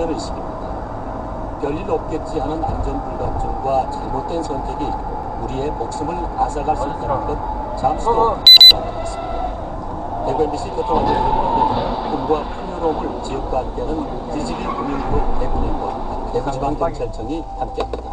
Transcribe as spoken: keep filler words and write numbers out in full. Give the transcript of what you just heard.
안전의식입니다. 별일 없겠지 하는 안전불감증과 잘못된 선택이 우리의 목숨을 앗아갈 수 있다는 것 잠시도 잊지 않았습니다. 엠비씨 교통안전위원회는 꿈과 풍요로움을 지역과 함께하는 디지비 금융그룹 대구은행과 대구지방경찰청이 함께합니다.